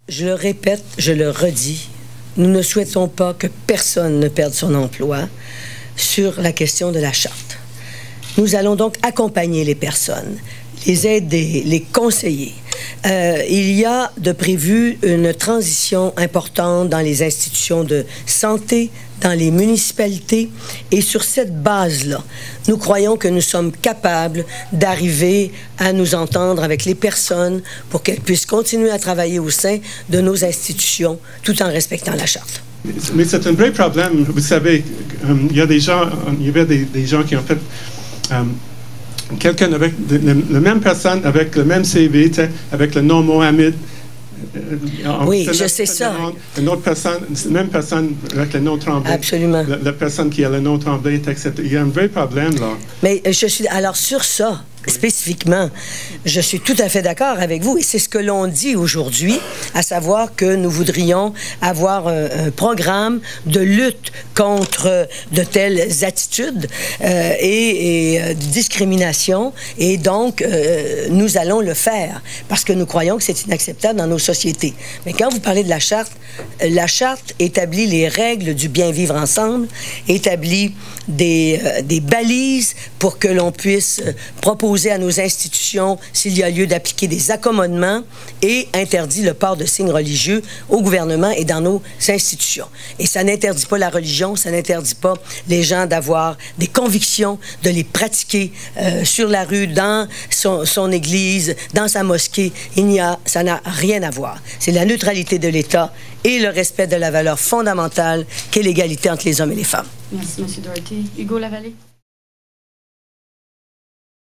Je le répète, je le redis, nous ne souhaitons pas que personne ne perde son emploi sur la question de la charte. Nous allons donc accompagner les personnes, les aider, les conseiller. Il y a de prévu une transition importante dans les institutions de santé, dans les municipalités. Et sur cette base-là, nous croyons que nous sommes capables d'arriver à nous entendre avec les personnes pour qu'elles puissent continuer à travailler au sein de nos institutions tout en respectant la Charte. Mais c'est un vrai problème. Vous savez, il y avait des gens qui ont fait... quelqu'un avec la même personne, avec le même CV, avec le nom Mohamed. Oui, je sais ça. Une autre personne, même personne avec le nom Tremblay. Absolument. La personne qui a le nom Tremblay, etc. Il y a un vrai problème, là. Mais je suis... Alors, sur ça, spécifiquement, je suis tout à fait d'accord avec vous et c'est ce que l'on dit aujourd'hui, à savoir que nous voudrions avoir un programme de lutte contre de telles attitudes et de discrimination et donc nous allons le faire parce que nous croyons que c'est inacceptable dans nos sociétés. Mais quand vous parlez de la Charte établit les règles du bien vivre ensemble, établit des balises pour que l'on puisse proposer à nos institutions s'il y a lieu d'appliquer des accommodements et interdit le port de signes religieux au gouvernement et dans nos institutions. Et ça n'interdit pas la religion, ça n'interdit pas les gens d'avoir des convictions, de les pratiquer sur la rue, dans son église, dans sa mosquée. Ça n'a rien à voir. C'est la neutralité de l'État et le respect de la valeur fondamentale qu'est l'égalité entre les hommes et les femmes. Merci, M. Doherty. Hugo Lavallée.